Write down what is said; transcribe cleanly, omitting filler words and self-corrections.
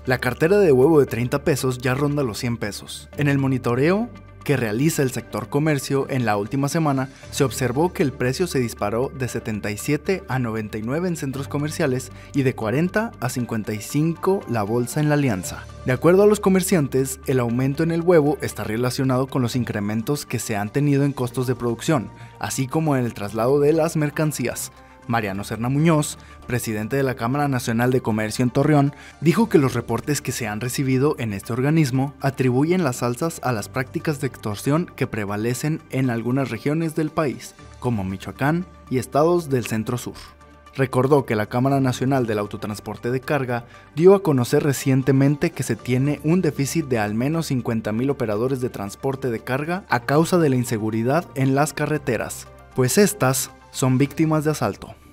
La cartera de huevo de 30 pesos ya ronda los 100 pesos. En el monitoreo que realiza el sector comercio en la última semana, se observó que el precio se disparó de 77 a 99 en centros comerciales y de 40 a 55 la bolsa en la Alianza. De acuerdo a los comerciantes, el aumento en el huevo está relacionado con los incrementos que se han tenido en costos de producción, así como en el traslado de las mercancías. Mariano Serna Muñoz, presidente de la Cámara Nacional de Comercio en Torreón, dijo que los reportes que se han recibido en este organismo atribuyen las alzas a las prácticas de extorsión que prevalecen en algunas regiones del país, como Michoacán y estados del centro-sur. Recordó que la Cámara Nacional del Autotransporte de Carga dio a conocer recientemente que se tiene un déficit de al menos 50,000 operadores de transporte de carga a causa de la inseguridad en las carreteras, pues estas son víctimas de asalto.